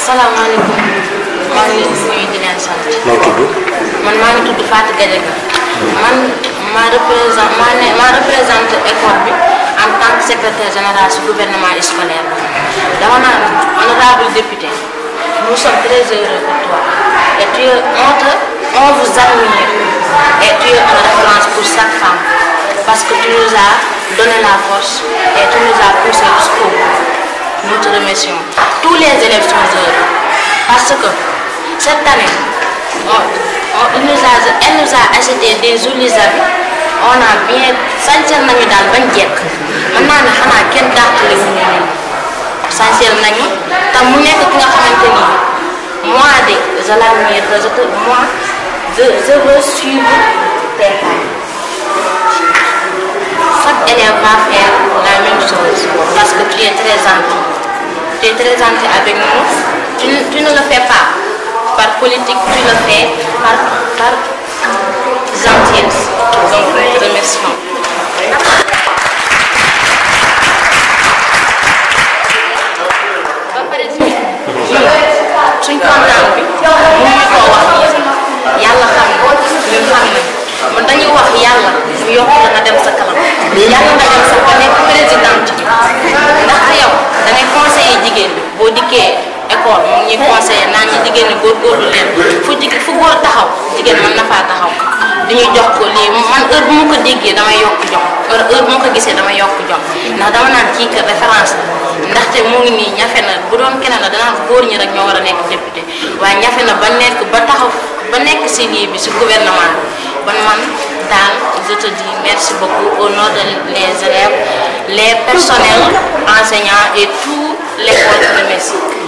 salaamaaleykum maa ngi leen di nuyu di leen sant. noo tudd. man maa ngi tudd Fatou Gadiaga. man maa représente école bi en tant que secrétaire général du gouvernement scolaire bi. dama naan honorable député nous sommes très heureux pour toi et on vous admire et tu es une référence pour chaque femme parce que tu nous as donné la force et tu nous as poussé jusqu'au bout. Nous te remercions. Tous les élèves sont heureux parce que cette année, elle nous a acheté des jolis habits. On a bien sentir nañu daal bañ jekk mën naa ne xanaa kenn dàqale wu ñu nii sentir nañu te mu nekk ki nga xamante ni moi je l'admire je veux suivre tes pas. Chaque élève va faire la même chose parce que tu es très gentil. Tu es très gentil avec nous. Tu ne le fais pas par politique, tu le fais par gentillesse. Donc nous te remercions. suñ kontaan bi mu ngi ko wax yàlla xam na ñun xam nañ man dañuy wax yàlla mu yokk la nga dem sa kanam yàlla nga dem sax ba nekk présidente bi ndax yow da ngay conseiller jigéen bi boo dikkee école moom ñuy conseiller naan ñi jigéen ñi góorgóorlu leen fu góor taxaw jigéen mën na faa taxaw dañuy jox ko lii man heure bu ma ko déggee damay yokk jom heure bu ma ko gisee damay yokk jom ndax dama naan kii que référence la ndaxte mu ngi nii ñafe na bu doon keneen la danaa góor ñi rek ñoo war a nekk député waaye ñafe na ba nekk ba taxaw ba nekk si lii bi si gouvernement bi ban man daal je te dis merci beaucoup au nom de les élèves les personnels enseignants et tout l'école. Merci.